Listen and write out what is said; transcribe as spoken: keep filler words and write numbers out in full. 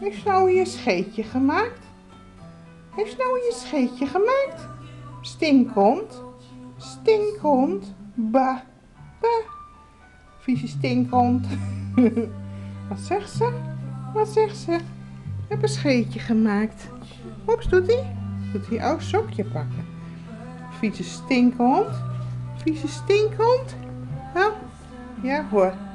Heeft nou je scheetje gemaakt? Heeft nou je scheetje gemaakt? Stinkhond, stinkhond, ba, ba. Vieze stinkhond. Wat zegt ze? Wat zegt ze? Ik heb een scheetje gemaakt. Oeps, doet hij? Doet hij? Oh, sokje pakken. Vieze stinkhond. Vieze stinkhond. Oh, ja hoor.